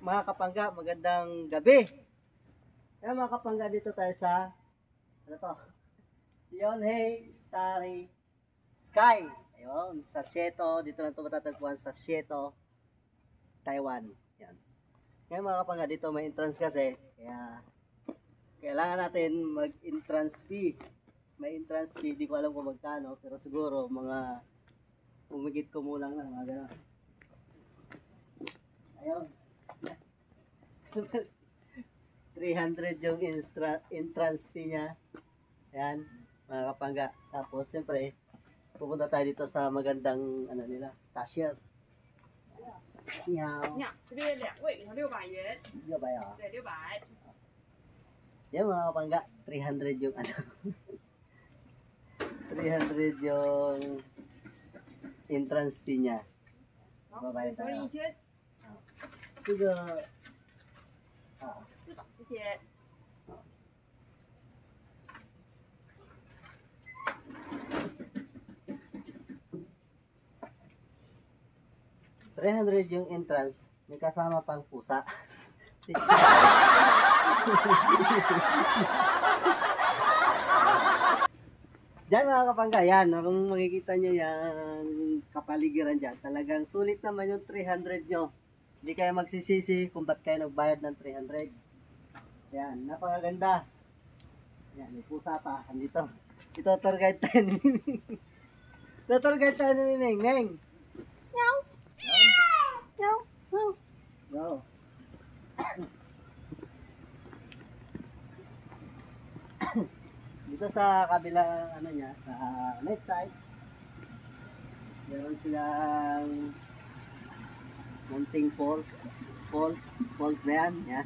mga kapangga, magandang gabi. Kaya mga kapangga, dito tayo sa, ano to? Yonhei Starry Sky. Ayun, sa Seto, dito lang ito matatagpuan sa Seto, Taiwan. Yan. Kaya mga kapangga, dito may entrance kasi, kaya kailangan natin mag-entrance fee. May entrance fee, di ko alam kung magkano, pero siguro mga umigit ko mulang lang, mga gano'n. Ayun. 300 yung entrance fee niya. Ayan, mga kapangga. Tapos, siyempre, pupunta tayo dito sa magandang, ano nila, cashier. Meow. 你好，这边2位600元， Yo ba yun? 对，600。 Yan mga kapangga, 300 yung ano. 300 yung entrance fee niya. 好， Babayad 走了 tayo. 一圈， 这个啊， 400，谢谢。 300 yung entrance, may kasama pang pusa. Diyan mga kapangga, yan, kung makikita nyo yan, kapaligiran dyan, talagang sulit naman yung 300 nyo. Hindi kayo magsisisi kung ba't kayo nagbayad ng 300. Yan, napakaganda. Yan, may pusa pa, andito. Ito tour guide tayo ni Miming. Ito tour guide tayo ni Miming. Ngeng! Meow! Meow! Meow! Go! Dito sa kabilang ano niya, sa left side, meron silang Munting Falls na yan, yan.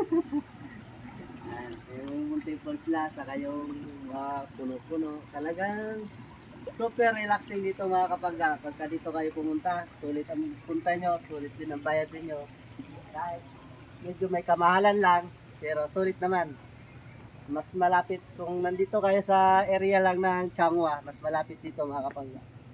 Yan, yung Munting Falls na, saka yung puno-puno. Talagang super relaxing dito mga kapangga. Pagka dito kayo pumunta, sulit ang punta nyo, sulit din ang bayad ninyo. Kahit medyo may kamahalan lang, pero sulit naman. Mas malapit kung nandito kayo sa area lang ng Changhua, mas malapit dito mga kapangga.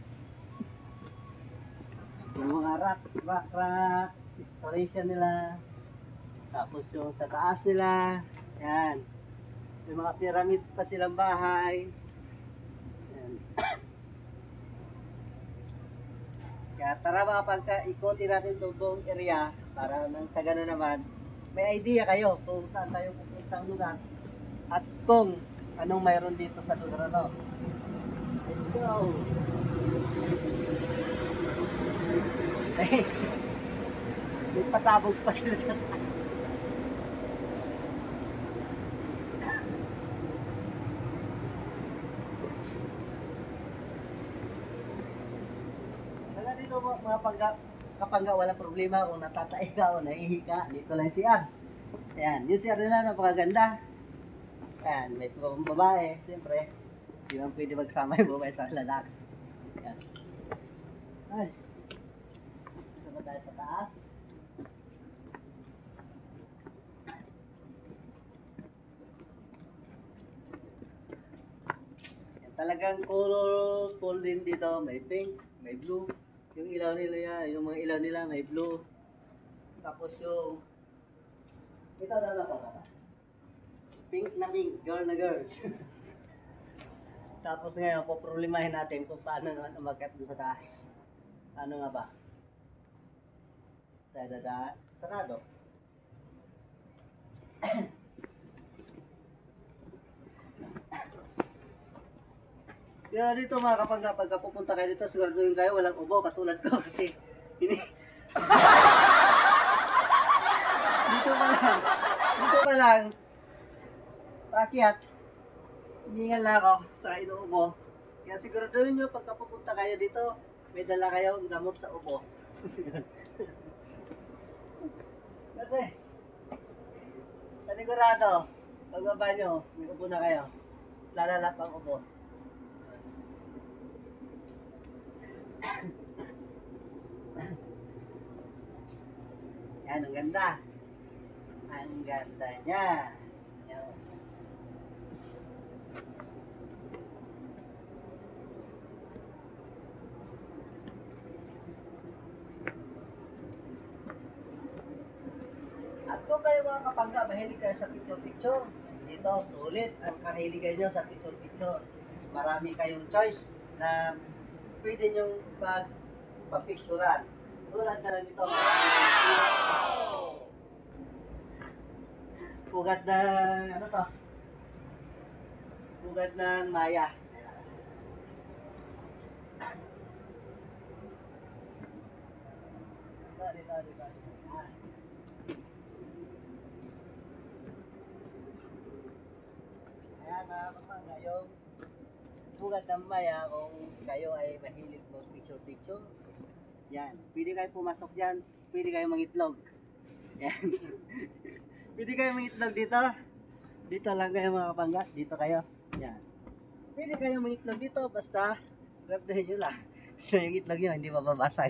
Yung mga rock, installation nila, tapos yung sa taas nila, yan. Yung mga pyramid pa silang bahay. Yan. Kaya tara mga kapangga, ikotin natin itong buong area para nang sa gano'n naman, may idea kayo kung saan tayo pupuntang lugar. At kung anong mayroon dito sa lugar na to. Let's go! May pasabog pa sila sa taas. Kaya dito mga kapangga, walang problema kung natatay ka o nahihi ka. Dito lang si CR. Ayan, yung CR nila napakaganda. Ayan, may babae, siyempre. Hindi man pwede magsama yung babae sa lalaki. Ayan. Ay. Ito ba tayo sa taas? Ayan, talagang colorful din dito. May pink, may blue. Yung ilaw nila yan, yung mga ilaw nila may blue. Tapos yung ito. Pink na pink, girl na girl. Tapos ngayon, poproblemahin natin kung paano naman umakyat doon sa taas. Ano nga ba? Sarado. Pero dito mga kapangga, pagka pupunta kayo dito, siguraduhin kayo walang ubo katulad ko kasi dito pa lang paakyat, hiningal na ako sa inuubo. Kaya siguraduhin nyo pagka pupunta kayo dito, may dala kayo ng gamot sa ubo. Kasi panigurado, pagbaba nyo, may ubo na kayo, lalalap ang ubo. Yan, ang ganda. Ang ganda niya. Yan. kayo mga kapangga, mahilig kayo sa picture-picture, dito sulit ang kahiligan nyo sa picture-picture. Marami kayong choice na pwede nyong papicturan. Tulad na lang ito. Pugad ng, ano to? Pugad ng Maya. Dito. Kaya nga kapangga, yung pugad ng Maya, kung kayo ay mahilig mo picture-picture, yan. Pwede kayo pumasok dyan, pwede kayo mangitlog. Yan. Pwede kayo mangitlog dito. Dito lang kayo mga kapangga, dito kayo. Yan. Pwede kayo mangitlog dito, basta gardahin nyo lang. Yung itlog nyo, hindi mababasag.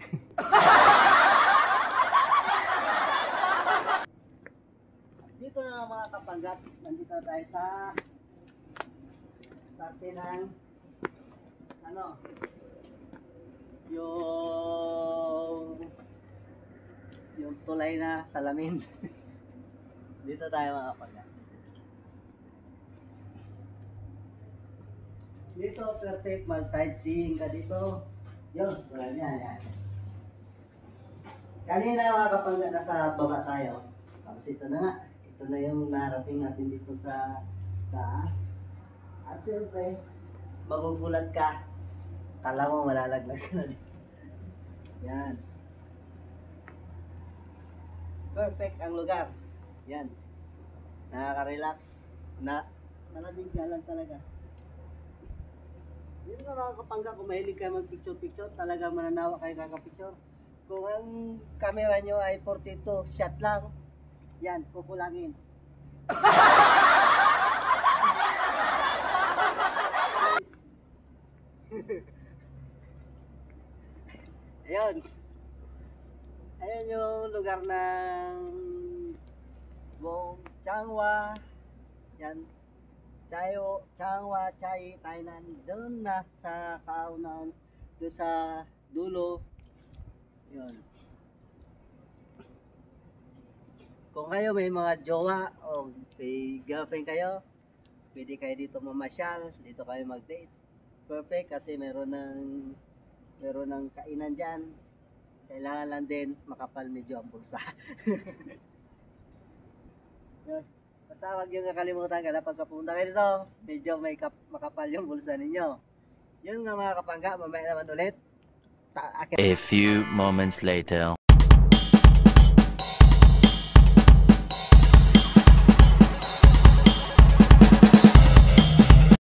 Dito na mga kapangga, nandito tayo sa parte ng ano, yung tulay na salamin. Dito tayo mga kapangga. Dito perfect, mag sightseeing ka dito. Yun, wala niya. Yan. Kanina mga kapangga, nasa baba tayo. Tapos ito na nga. Ito na yung narating natin dito sa taas. At siyempre, magugulat ka. Kala mo malalaglag ka na dito. Yan. Perfect ang lugar. Yan. Nakaka-relax. Nanabigyalan talaga. Yun nga mga kapangga, kung mahilig kayo mag-picture-picture, talagang mananawa kayo kakapicture. Kung ang camera nyo ay 42 shot lang, yan, kukulangin. Ayun. Ayun yung lugar ng Bong Changwa. Yan. Changwa, Chai, Thailand. Doon na sa kaunan, doon sa dulo. Yun. Kung kayo may mga jowa o may girlfriend kayo, pwede kayo dito mamasyal, dito kayo mag-date. Perfect kasi meron ng kainan dyan. Kailangan lang din makapal medyo ang bulsa. Yun. Basta huwag nyo kakalimutan ka na pagkapunta kayo dito, medyo may makapal yung bulsa ninyo. Yun nga mga kapangga, mamaya naman ulit. A few moments later.